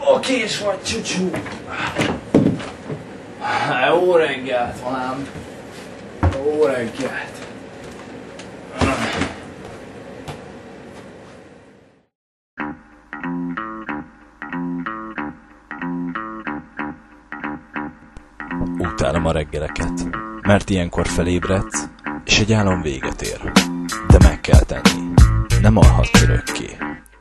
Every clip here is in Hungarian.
Okés vagy, csúcsú. Jó reggelt, vám. Jó reggelt. Utálom a reggeleket, mert ilyenkor felébredsz, és egy álom véget ér. De meg kell tenni, nem alhatsz örökké.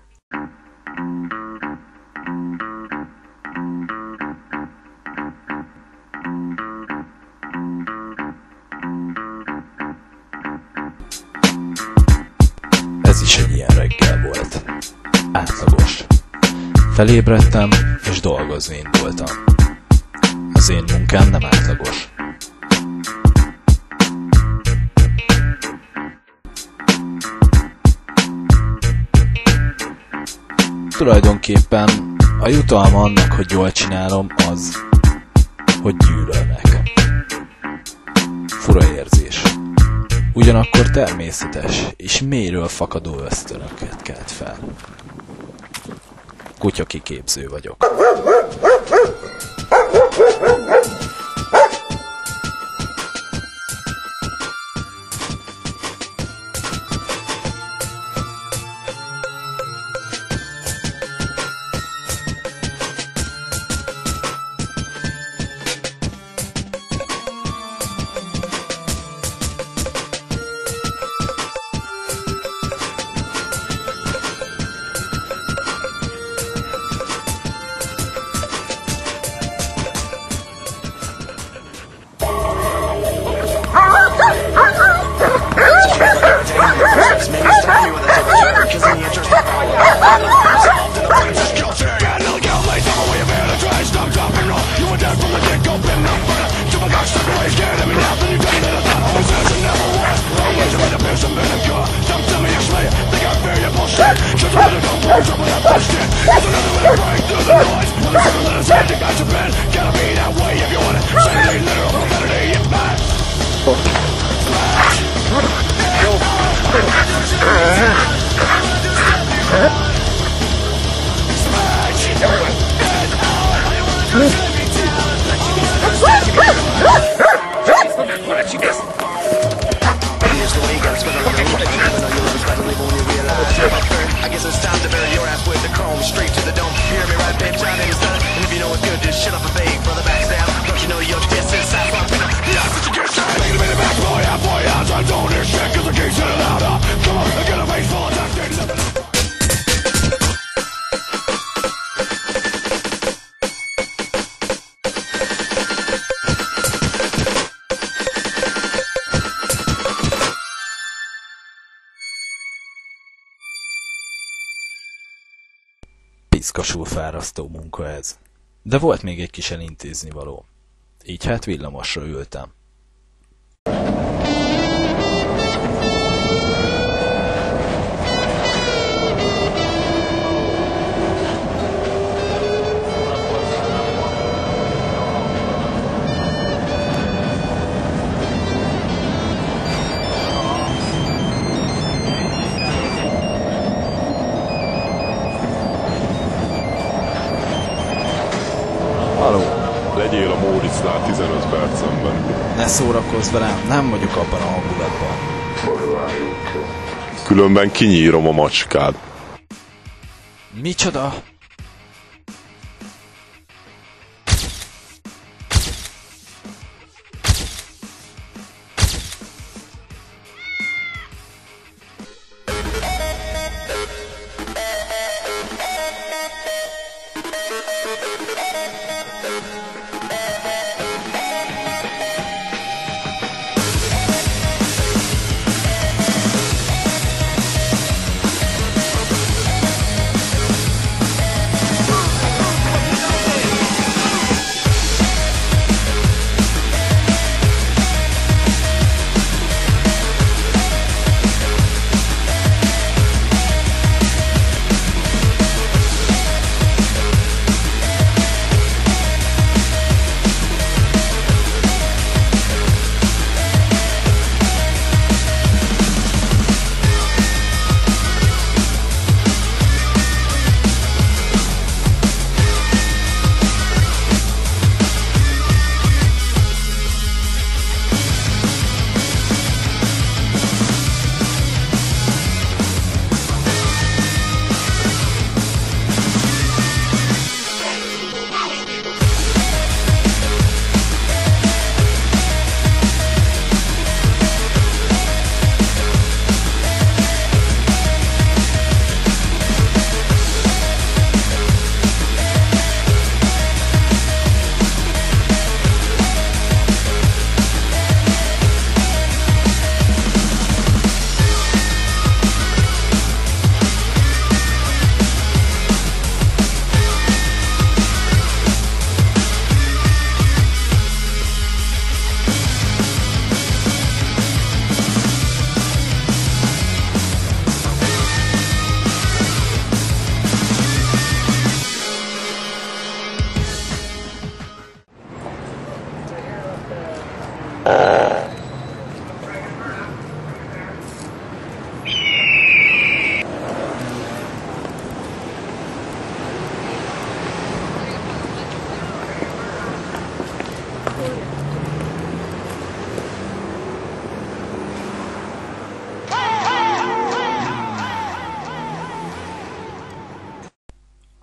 Ez is egy ilyen reggel volt. Átlagos. Felébredtem, és dolgozni indultam. Az én munkám nem átlagos. Tulajdonképpen a jutalma annak, hogy jól csinálom, az, hogy gyűlölnek. Fura érzés. Ugyanakkor természetes és mélyről fakadó ösztönöket kelt fel. Kutyakiképző vagyok. Piszkosul fárasztó munka ez. De volt még egy kis elintézni való. Így hát villamosra ültem. Legyél a Móriczlál 15 percemben. Ne szórakozz velem, nem vagyok abban a hangulatban. Különben kinyírom a macskád. Micsoda?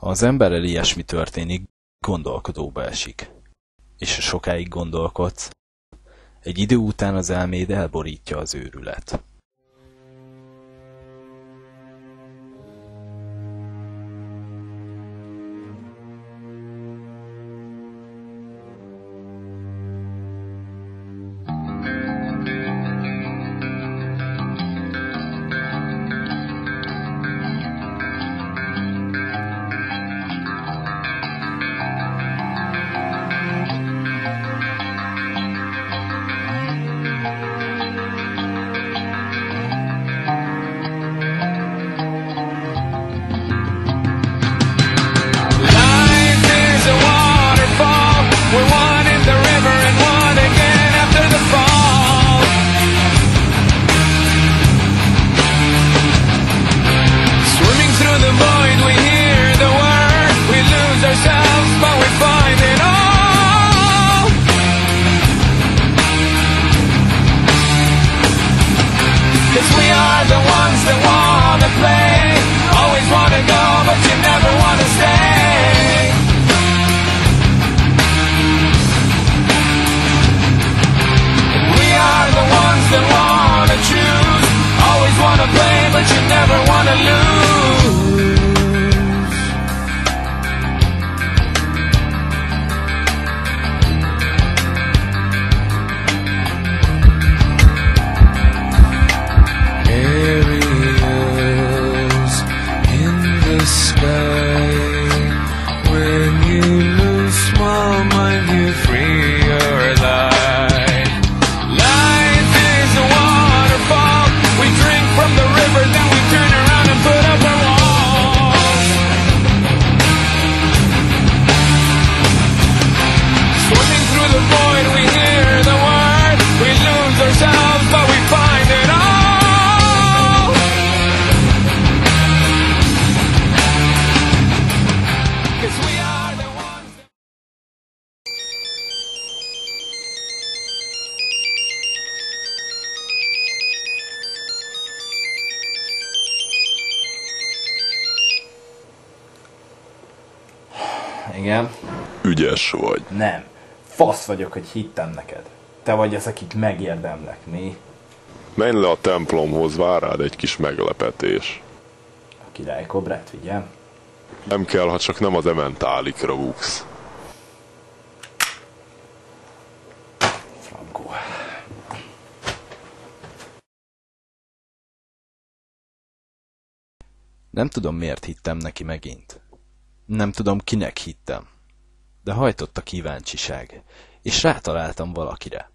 Ha az emberrel ilyesmi történik, gondolkodóba esik. És ha sokáig gondolkodsz, egy idő után az elméd elborítja az őrület. Igen? Ügyes vagy. Nem. Fasz vagyok, hogy hittem neked. Te vagy az, akit megérdemlek, mi? Menj le a templomhoz, vár rád egy kis meglepetés. A királykobrát vigyem? Nem kell, ha csak nem az ementálikra buksz. Frankó. Nem tudom, miért hittem neki megint. Nem tudom, kinek hittem. De hajtott a kíváncsiság, és rátaláltam valakire.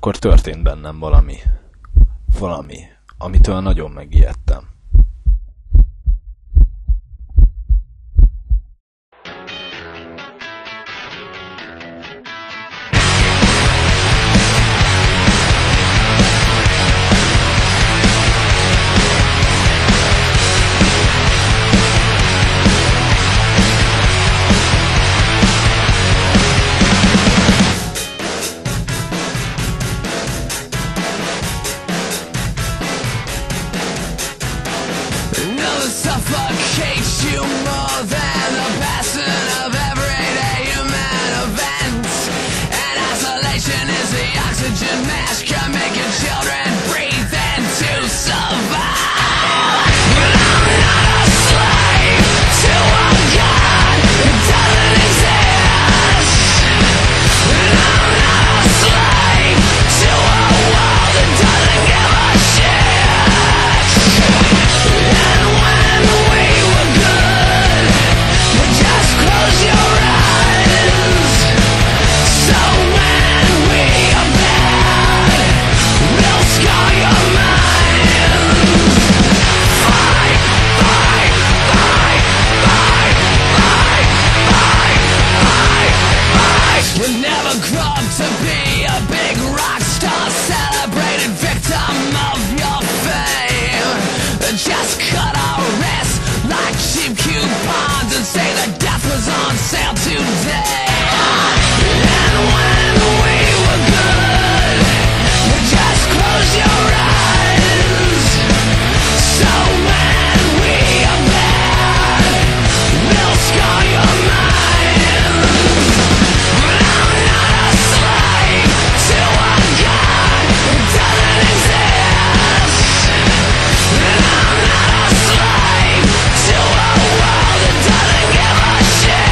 akkor történt bennem valami, amitől nagyon megijedtem. Suffocates you more than the passing of everyday human events. And isolation is the oxygen mask you're making children breathe in to survive. But I'm not a slave to a god that doesn't exist. And I'm not a slave to a world that doesn't give a shit. And when we were good, but just close your eyes. So when we are bad, we'll scar your mind. Fight, fight, fight, fight, fight, fight, fight, fight. You'll never grow up to be a big rock star, celebrated victim of your fame. Just cut our wrists like cheap coupons and say that death was on sale today. And when we were good, you just close your eyes. So when we are bad, we'll scar your mind. But I'm not a slave to a god who doesn't exist. And I'm not a slave to a world that doesn't give a shit.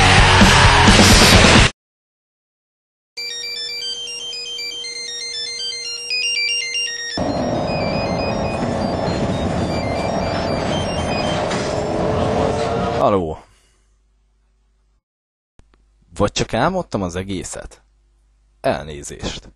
Haló? Vagy csak álmodtam az egészet? Elnézést.